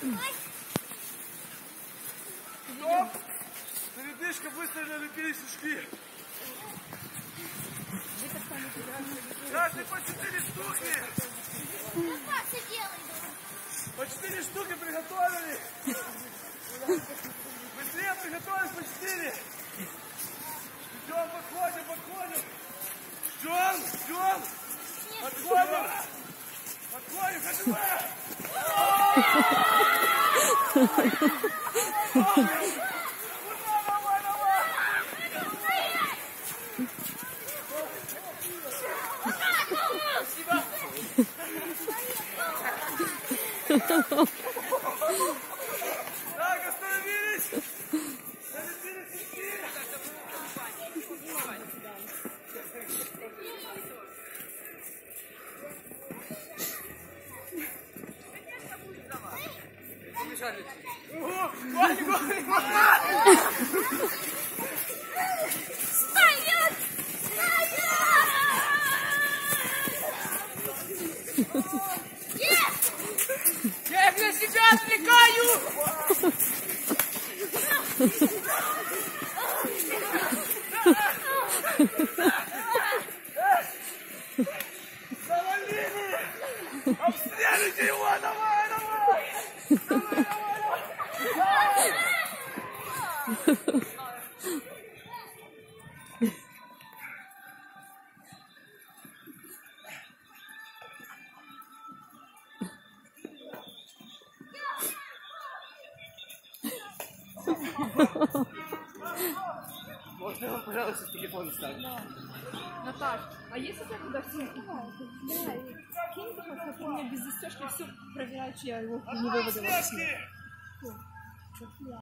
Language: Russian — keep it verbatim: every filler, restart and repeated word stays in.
Стоп! Передышка, быстро налепили сушки. Да, ты по четыре штуки. По четыре штуки приготовили. Быстрее приготовились по четыре. Ждем, подходим, подходим. Ждем, ждем. Подходим. Подходим, ходим. Так, остановились! Налепили сетки! Ого! Ваня, Ваня, Ваня! Стоять! Стоять! Я для себя отвлекаю! Завалили! Обстреливайте его! Давай, давай! Давай, давай, давай! Можно вам, пожалуйста, телефон ставить? Наташ, а если я туда все да, кинь, пожалуйста, у меня без застежки все проверяю, что я его не выводила.